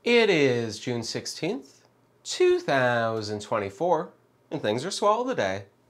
It is June 16th, 2024, and things are swell today.